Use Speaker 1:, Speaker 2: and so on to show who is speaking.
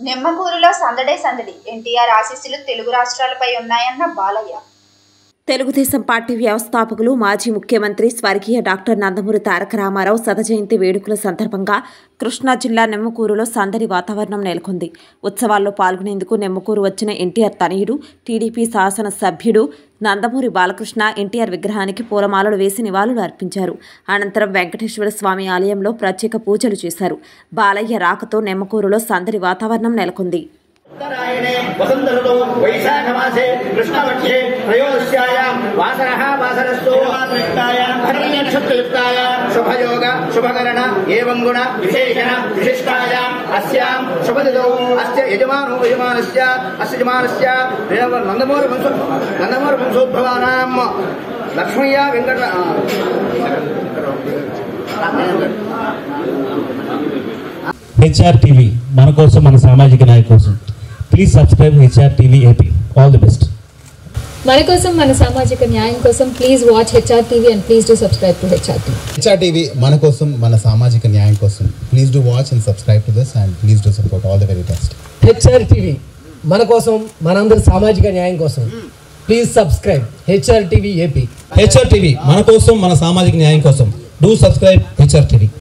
Speaker 1: నిమ్మకూరులో సందడే సందడి ఎన్టీఆర్ ఆశీస్సులు తెలుగు రాష్ట్రాలపై ఉన్నాయన్న బాలయ్య.
Speaker 2: తెలుగుదేశం పార్టీ వ్యవస్థాపకులు మాజీ ముఖ్యమంత్రి స్వర్గీయ డాక్టర్ నందమూరి తారక రామారావు శతజయంతి వేడుకల సందర్భంగా కృష్ణా జిల్లా నిమ్మకూరులో సందడి వాతావరణం నెలకొంది. ఉత్సవాల్లో పాల్గొనేందుకు నిమ్మకూరు వచ్చిన ఎన్టీఆర్ తనయుడు టీడీపీ శాసన సభ్యుడు నందమూరి బాలకృష్ణ ఎన్టీఆర్ విగ్రహానికి పూలమాలలు వేసి నివాళులు అర్పించారు. అనంతరం వెంకటేశ్వర స్వామి ఆలయంలో ప్రత్యేక పూజలు చేశారు. బాలయ్య రాకతో నిమ్మకూరులో సందడి వాతావరణం నెలకొంది.
Speaker 3: उत्तरायणे वसन्तऋतौ वैशाखमासे कृष्णपक्षे त्रयोदश्यायां वासरः वासरस्तु भरणीनक्षत्रयुक्तायां शुभयोग शुभकरण एवं गुण विशेषण विशिष्टायां अस्यां शुभतिथौ अस्य यजमानो यजमानस्य नन्दमूरि वंशोद्भवानां लक्ष्मయ్య వెంకట
Speaker 4: HR TV మన కోసం మన సామాజిక నాయకుల కోసం please subscribe HR TV AP. All the best.
Speaker 5: మన కోసం మన సామాజిక న్యాయం కోసం please watch HR TV and please do subscribe to HR TV.
Speaker 6: HR TV మన కోసం మన సామాజిక న్యాయం కోసం please do watch and subscribe to this and please do support. all the very best.
Speaker 7: HR TV మన కోసం మనందరి సామాజిక న్యాయం కోసం please subscribe HR TV AP.
Speaker 4: HR TV మన కోసం మన సామాజిక న్యాయం కోసం డూ సబ్స్క్రైబ్ HR TV.